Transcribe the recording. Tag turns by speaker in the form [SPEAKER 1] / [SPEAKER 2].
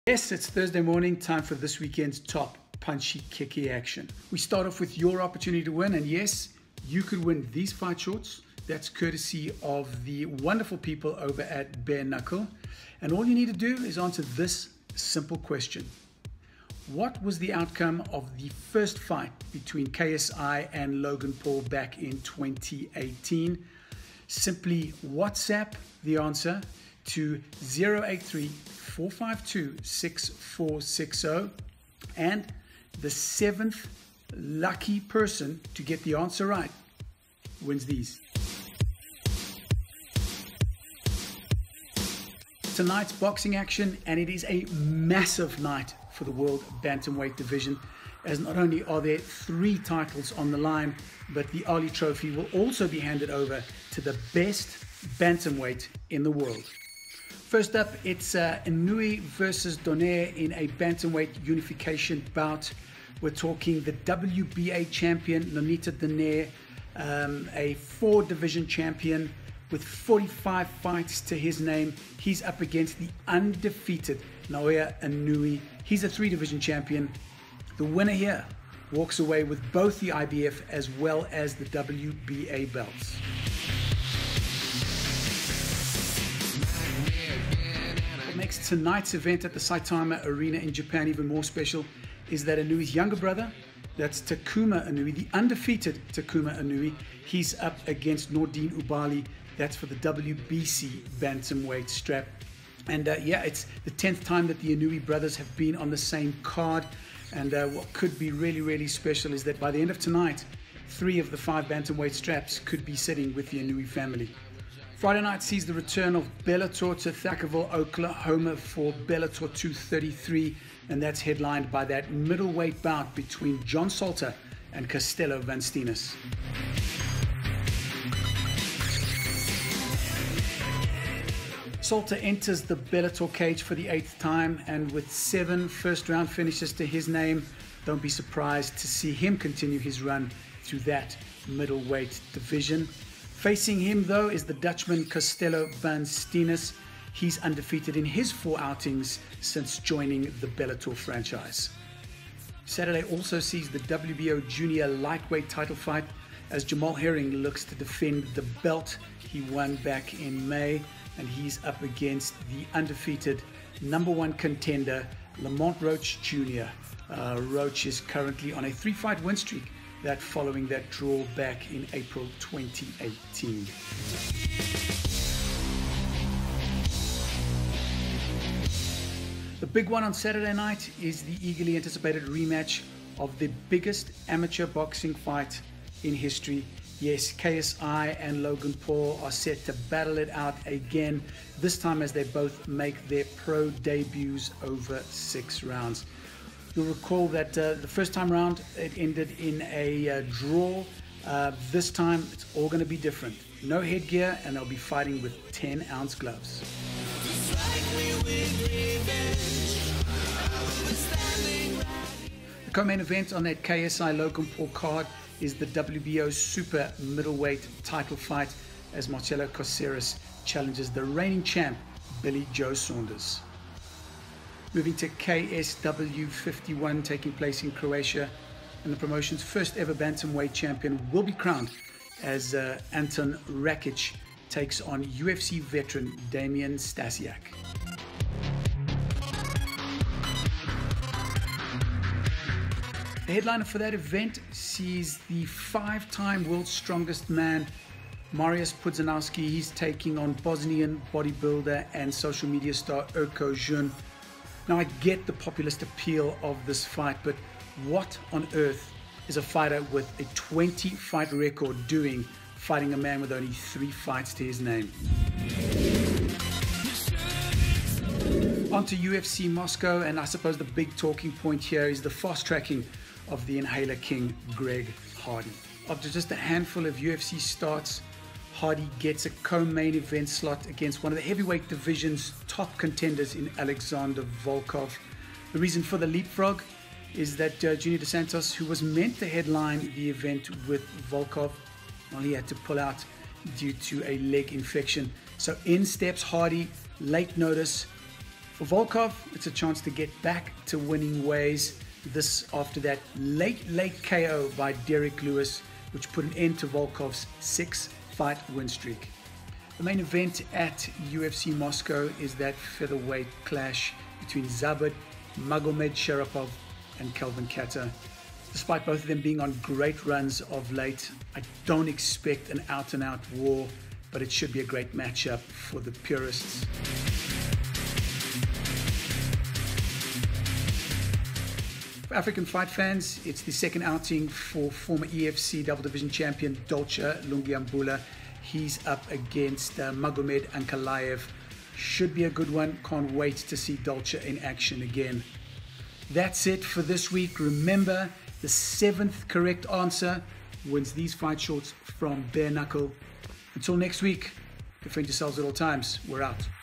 [SPEAKER 1] Yes, it's Thursday morning, time for this weekend's top punchy, kicky action. We start off with your opportunity to win, and yes, you could win these fight shorts. That's courtesy of the wonderful people over at Bare Knuckle. And all you need to do is answer this simple question. What was the outcome of the first fight between KSI and Logan Paul back in 2018? Simply WhatsApp the answer to 083-452-6460, and the seventh lucky person to get the answer right wins these. Tonight's boxing action, and it is a massive night for the World Bantamweight division, as not only are there 3 titles on the line, but the Ali Trophy will also be handed over to the best bantamweight in the world. First up, it's Inoue versus Donaire in a bantamweight unification bout. We're talking the WBA champion, Nonita Donaire, a 4-division champion with 45 fights to his name. He's up against the undefeated Naoya Inoue. He's a 3-division champion. The winner here walks away with both the IBF as well as the WBA belts. What makes tonight's event at the Saitama Arena in Japan even more special is that Inoue's younger brother, that's Takuma Inoue, the undefeated Takuma Inoue, he's up against Nordine Ubali. That's for the WBC bantamweight strap. And yeah, it's the 10th time that the Inoue brothers have been on the same card. And what could be really, really special is that by the end of tonight, 3 of the 5 bantamweight straps could be sitting with the Inoue family. Friday night sees the return of Bellator to Thackerville, Oklahoma for Bellator 233, and that's headlined by that middleweight bout between John Salter and Castello Van Steenis. Salter enters the Bellator cage for the 8th time, and with 7 first-round finishes to his name, don't be surprised to see him continue his run through that middleweight division. Facing him, though, is the Dutchman Castello Van Steenis. He's undefeated in his 4 outings since joining the Bellator franchise. Saturday also sees the WBO junior lightweight title fight as Jamal Herring looks to defend the belt he won back in May, and he's up against the undefeated #1 contender, Lamont Roach Jr. Roach is currently on a 3-fight win streak, that following that draw back in April 2018. The big one on Saturday night is the eagerly anticipated rematch of the biggest amateur boxing fight in history. Yes, KSI and Logan Paul are set to battle it out again, this time as they both make their pro debuts over 6 rounds. You'll recall that the first time round, it ended in a draw. This time, it's all going to be different. No headgear, and they'll be fighting with 10-ounce gloves. The co-main event on that KSI Logan Paul card is the WBO super middleweight title fight as Marcelo Caceres challenges the reigning champ, Billy Joe Saunders. Moving to KSW 51 taking place in Croatia, and the promotion's first ever bantamweight champion will be crowned as Anton Rakic takes on UFC veteran Damian Stasiak. The headliner for that event sees the 5-time world's strongest man, Mariusz Pudzianowski. He's taking on Bosnian bodybuilder and social media star Erko Jun. Now, I get the populist appeal of this fight, but what on earth is a fighter with a 20-fight record doing, fighting a man with only 3 fights to his name? On to UFC Moscow, and I suppose the big talking point here is the fast-tracking of the Inhaler King, Greg Hardy. After just a handful of UFC starts, Hardy gets a co-main event slot against one of the heavyweight division's top contenders in Alexander Volkov. The reason for the leapfrog is that Junior Dos Santos, who was meant to headline the event with Volkov, well, he had to pull out due to a leg infection. So in steps Hardy, late notice, For Volkov, it's a chance to get back to winning ways. This after that late KO by Derek Lewis, which put an end to Volkov's 6-fight win streak. The main event at UFC Moscow is that featherweight clash between Zabit Magomed Sharapov and Kelvin Kattar. Despite both of them being on great runs of late, I don't expect an out-and-out war, but it should be a great matchup for the purists. For African fight fans, it's the second outing for former EFC double division champion Dolce Lungiambula. He's up against Magomed Ankalaev. Should be a good one. Can't wait to see Dolce in action again. That's it for this week. Remember, the 7th correct answer wins these fight shorts from Bare Knuckle. Until next week, defend yourselves at all times. We're out.